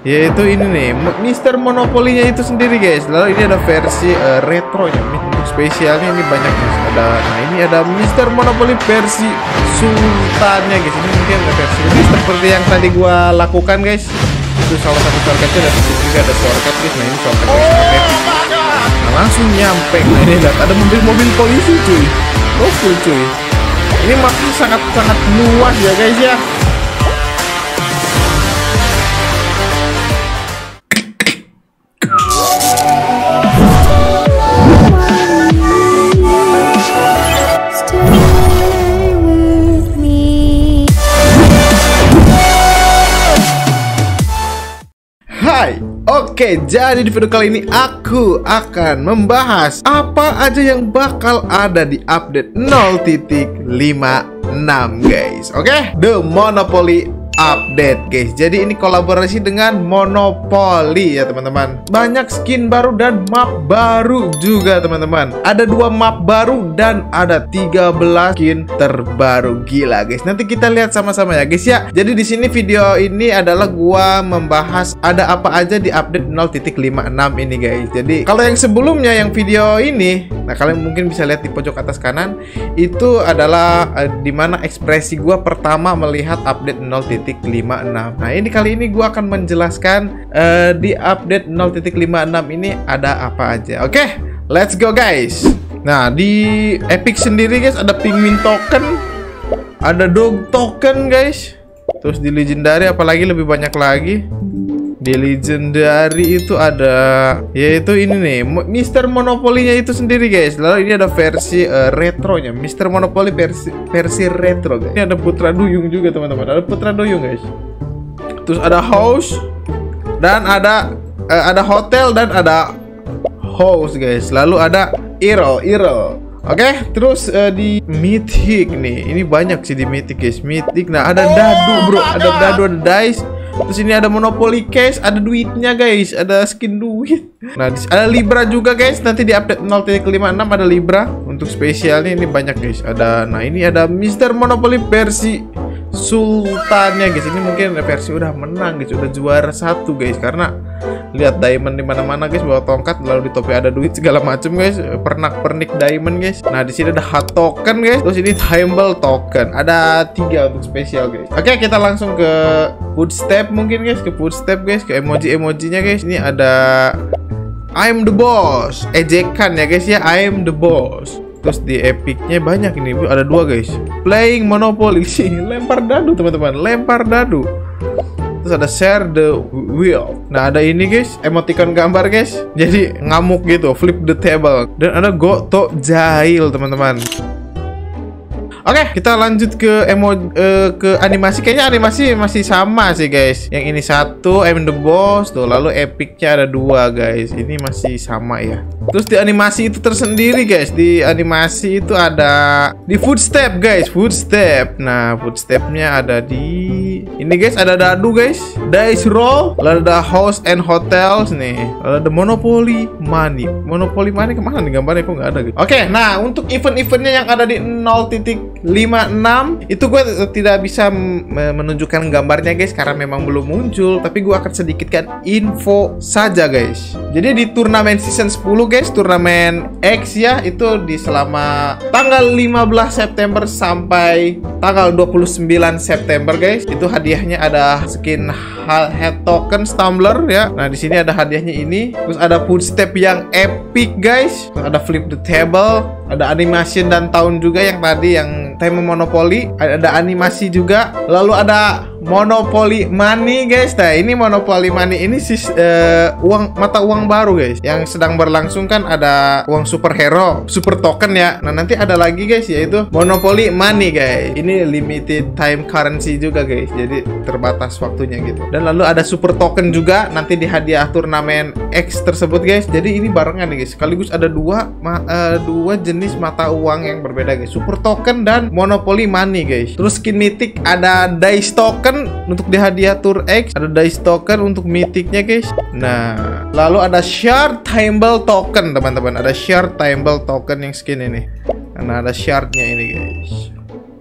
Yaitu ini nih, Mister Monopoly-nya itu sendiri guys. Lalu ini ada versi retronya, spesialnya ini banyak guys. Nah ini ada Mister Monopoly versi sultannya guys. Ini mungkin ada versi ini seperti yang tadi gua lakukan guys. Itu salah satu shortcutnya, dan di sini ada shortcut guys. Nah ini shortcut guys. Nah langsung nyampe. Nah ini lihat ada mobil-mobil polisi cuy. Full cuy. Ini mapnya sangat luas ya guys ya. Oke, jadi di video kali ini aku akan membahas apa aja yang bakal ada di update 0.56 guys. Oke, The Monopoly update guys. Jadi ini kolaborasi dengan Monopoly ya teman-teman. Banyak skin baru dan map baru juga teman-teman. Ada 2 map baru dan ada 13 skin terbaru. Gila guys. Nanti kita lihat sama-sama ya guys ya. Jadi di sini video ini adalah gua membahas ada apa aja di update 0.56 ini guys. Jadi kalau yang sebelumnya yang video ini, nah kalian mungkin bisa lihat di pojok atas kanan, itu adalah dimana ekspresi gua pertama melihat update 0.56. Nah ini kali ini gua akan menjelaskan di update 0.56 ini ada apa aja. Oke, let's go guys. Nah di Epic sendiri guys ada penguin token, ada dog token guys. Terus di legendary apalagi lebih banyak lagi. Di legendary itu ada, yaitu ini nih, Mister Monopoly-nya itu sendiri guys. Lalu ini ada versi retronya, Mister Monopoly versi retro guys. Ini ada Putra Duyung juga teman-teman. Ada Putra Duyung guys. Terus ada house dan ada hotel dan ada house guys. Lalu ada Earl. Oke, terus di Mythic nih, ini banyak sih di Mythic guys. Mythic, nah ada dadu bro, ada dadu, ada dice. Terus ini ada Monopoly Cash, ada duitnya guys, ada skin duit. Nah, ada Libra juga guys. Nanti di update 0.56 ada Libra. Untuk spesialnya ini banyak guys. Nah ini ada Mister Monopoly versi sultannya guys. Ini mungkin versi udah menang guys, udah juara 1 guys. Karena lihat diamond di mana-mana guys, bawa tongkat, lalu di topi ada duit segala macam guys. Pernak-pernik diamond guys. Nah di sini ada hot token guys. Terus ini Timble token. Ada 3 untuk spesial guys. Oke, kita langsung ke footstep mungkin guys, ke footstep guys, ke emoji-emojinya guys. Ini ada I'm the boss, ejekan ya guys ya, I'm the boss. Terus di epicnya banyak ini, ada 2 guys. Playing Monopoly, lempar dadu teman-teman, lempar dadu. Terus ada share the wheel. Nah ada ini guys, emoticon gambar guys. Jadi ngamuk gitu, flip the table. Dan ada go to jail teman-teman. Oke, kita lanjut ke ke animasi. Kayaknya animasi masih sama sih guys. Yang ini 1, I'm the boss tuh. Lalu epicnya ada 2 guys. Ini masih sama ya. Terus di animasi itu tersendiri guys. Di animasi itu ada di footstep guys, footstep. Nah, footstepnya ada di ini guys. Ada dadu guys, dice roll. Lalu ada house and hotels nih. Lalu ada Monopoly money. Monopoly money kemana nih gambarnya, kok nggak ada gitu. Oke, nah untuk event-eventnya yang ada di 0.56 itu gue tidak bisa menunjukkan gambarnya guys karena memang belum muncul, tapi gue akan sedikitkan info saja guys. Jadi di turnamen season 10 guys, turnamen X ya, itu di selama tanggal 15 September sampai tanggal 29 September guys. Itu hadiahnya ada skin head token Stumbler ya. Nah di sini ada hadiahnya ini. Terus ada footstep yang epic guys. Terus ada flip the table, ada animation dan tahun juga yang tadi yang tema Monopoly, ada animasi juga. Lalu ada Monopoly Money guys. Nah ini Monopoly Money ini mata uang baru guys yang sedang berlangsung kan. Ada uang superhero, super token ya. Nah nanti ada lagi guys yaitu Monopoly Money guys. Ini limited time currency juga guys, jadi terbatas waktunya gitu. Dan lalu ada super token juga nanti di hadiah turnamen X tersebut guys. Jadi ini barengan nih guys, sekaligus ada dua jenis mata uang yang berbeda guys, super token dan Monopoly Money guys. Terus skin mythic ada dice token untuk di hadiah tour X, ada dice token untuk mythicnya guys. Nah lalu ada shard Timble token teman-teman, ada shard Timble token yang skin ini. Nah ada shardnya ini guys.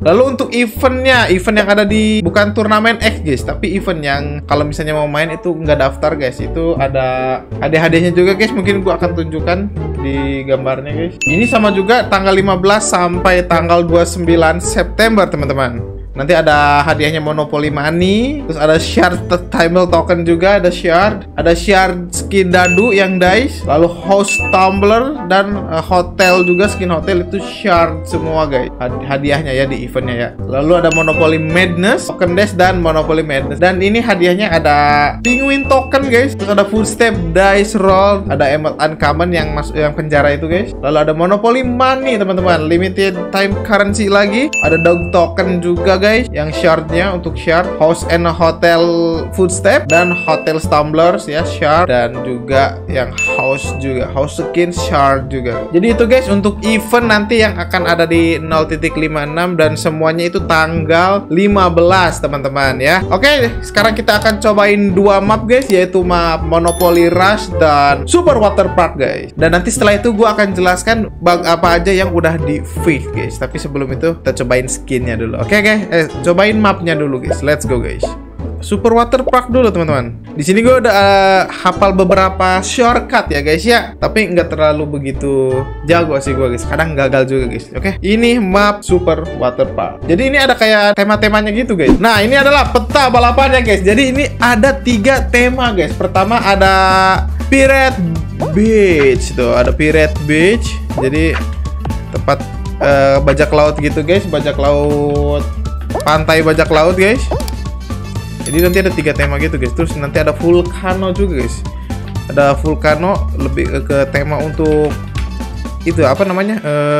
Lalu untuk eventnya, event yang ada di bukan turnamen X guys, tapi event yang kalau misalnya mau main itu nggak daftar guys. Itu ada hadiah-hadiahnya juga guys. Mungkin gua akan tunjukkan di gambarnya guys. Ini sama juga tanggal 15 sampai tanggal 29 September teman-teman. Nanti ada hadiahnya Monopoly Money, terus ada shard timer token juga, ada shard skin dadu yang dice, lalu host tumbler dan hotel juga, skin hotel itu shard semua guys. Hadiahnya ya di eventnya ya. Lalu ada Monopoly Madness, token dash dan Monopoly Madness. Dan ini hadiahnya ada penguin token guys, terus ada footstep dice roll, ada emerald uncommon yang masuk yang penjara itu guys. Lalu ada Monopoly Money teman-teman, limited time currency lagi, ada dog token juga guys, yang shardnya untuk shard house and hotel footstep dan hotel stumblers ya shard, dan juga yang house juga house skin shard juga. Jadi itu guys untuk event nanti yang akan ada di 0.56 dan semuanya itu tanggal 15 teman-teman ya. Oke, sekarang kita akan cobain dua map guys, yaitu map Monopoly Rush dan Super Water Park guys. Dan nanti setelah itu gua akan jelaskan bug apa aja yang udah di fix guys. Tapi sebelum itu kita cobain skinnya dulu. Oke guys, cobain mapnya dulu guys. Let's go guys. Super Water Park dulu teman-teman. Di sini gue udah hafal beberapa shortcut ya guys ya. Tapi nggak terlalu begitu jago sih gue guys. Kadang gagal juga guys. Oke. Ini map Super Water Park. Jadi ini ada kayak tema-temanya gitu guys. Nah ini adalah peta balapannya guys. Jadi ini ada 3 tema guys. Pertama ada Pirate Beach tuh. Ada Pirate Beach. Jadi tempat bajak laut gitu guys. Bajak laut, pantai bajak laut guys. Jadi nanti ada 3 tema gitu guys. Terus nanti ada Volcano juga guys. Ada Volcano lebih ke tema untuk itu apa namanya,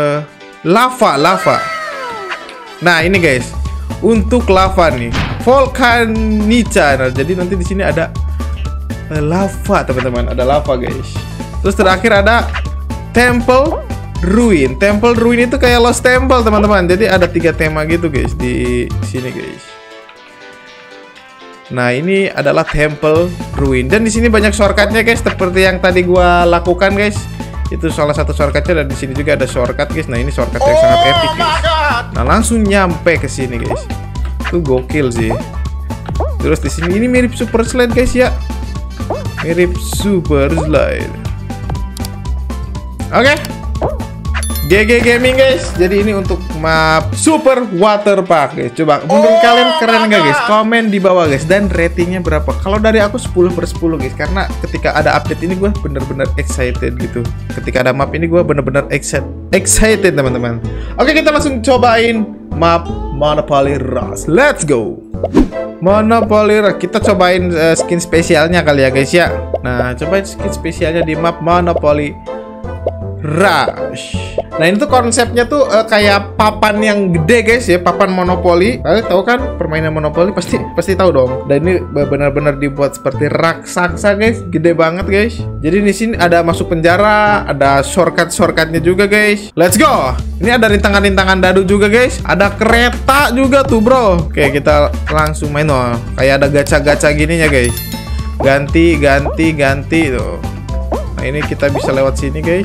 lava. Nah ini guys untuk lava nih, Volcanica. Nah, jadi nanti di sini ada lava teman-teman. Ada lava guys. Terus terakhir ada Temple Ruin. Temple Ruin itu kayak Lost Temple teman-teman. Jadi ada 3 tema gitu guys di sini guys. Nah ini adalah Temple Ruin. Dan di sini banyak shortcutnya guys, seperti yang tadi gua lakukan guys. Itu salah satu shortcutnya, dan di sini juga ada shortcut guys. Nah ini shortcut yang sangat epic guys. Nah langsung nyampe ke sini guys. Itu gokil sih. Terus di sini ini mirip Super Slide guys ya. Mirip Super Slide. Oke. GG Gaming guys. Jadi ini untuk map Super Water Park guys. Coba menurut kalian keren gak guys? Komen di bawah guys. Dan ratingnya berapa? Kalau dari aku 10/10 guys. Karena ketika ada update ini gue bener-bener excited gitu. Ketika ada map ini gue bener-bener excited teman-teman. Oke, kita langsung cobain map Monopoly Rush. Let's go. Monopoly Rush. Kita cobain skin spesialnya kali ya guys ya. Nah cobain skin spesialnya di map Monopoly Rush. Nah ini tuh konsepnya tuh kayak papan yang gede guys ya, papan Monopoly. Kalian tahu kan permainan Monopoly, pasti tahu dong. Dan ini benar-benar dibuat seperti raksasa guys, gede banget guys. Jadi di sini ada masuk penjara, ada shortcutnya juga guys. Let's go. Ini ada rintangan-rintangan dadu juga guys. Ada kereta juga tuh bro. Oke kita langsung main loh. Kayak ada gacha-gacha gininya guys. Ganti tuh. Nah ini kita bisa lewat sini guys.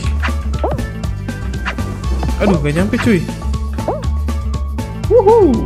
Aduh, gak nyampe cuy. Wuhu.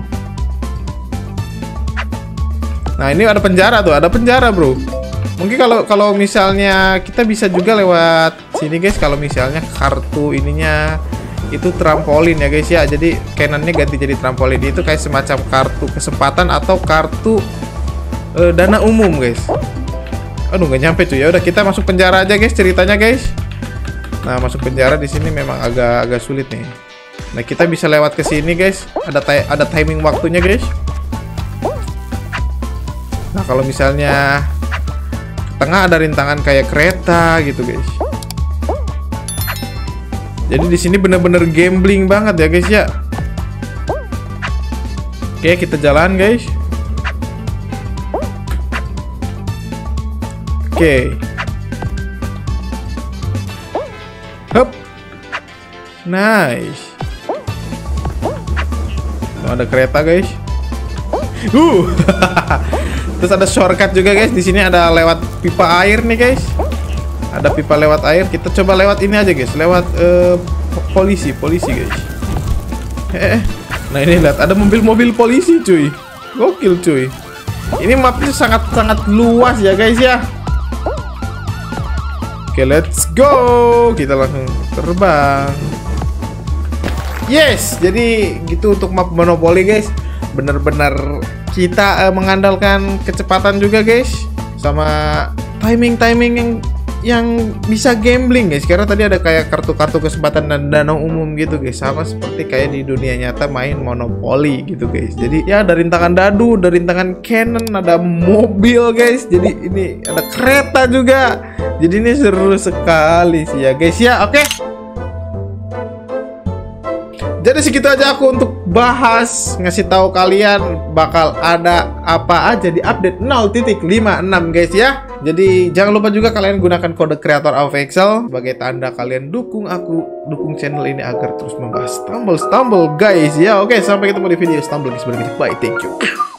Nah, ini ada penjara tuh, ada penjara, bro. Mungkin kalau misalnya kita bisa juga lewat sini, guys. Kalau misalnya kartu ininya itu trampolin ya, guys ya. Jadi cannonnya ganti jadi trampolin. Itu kayak semacam kartu kesempatan atau kartu dana umum, guys. Aduh, gak nyampe cuy. Ya udah kita masuk penjara aja, guys, ceritanya, guys. Nah, masuk penjara di sini memang agak sulit nih. Nah, kita bisa lewat ke sini, guys. Ada timing waktunya, guys. Nah, kalau misalnya ke tengah ada rintangan kayak kereta gitu, guys. Jadi di sini bener-bener gambling banget ya, guys ya. Oke, kita jalan, guys. Oke. Hup. Nice. Oh, ada kereta guys. Terus ada shortcut juga guys. Di sini ada lewat pipa air nih guys. Ada pipa lewat air. Kita coba lewat ini aja guys. Lewat polisi guys. Nah ini lihat, ada mobil-mobil polisi cuy. Gokil cuy. Ini mapnya sangat-sangat luas ya guys ya. Oke, let's go. Kita langsung terbang. Yes, jadi gitu untuk map Monopoly guys. Bener-bener kita mengandalkan kecepatan juga guys, sama timing yang bisa gambling guys. Karena tadi ada kayak kartu-kartu kesempatan dan dana umum gitu guys, sama seperti kayak di dunia nyata main Monopoly gitu guys. Jadi ya ada rintangan dadu, ada rintangan cannon, ada mobil guys. Jadi ini ada kereta juga. Jadi ini seru sekali sih ya guys ya. Oke. Jadi segitu aja aku untuk bahas, ngasih tahu kalian bakal ada apa aja di update 0.56 guys ya. Jadi jangan lupa juga kalian gunakan kode Creator of Excel sebagai tanda kalian dukung aku, dukung channel ini agar terus membahas Stumble guys ya. Oke, sampai ketemu di video Stumble guys berikutnya. Bye, thank you.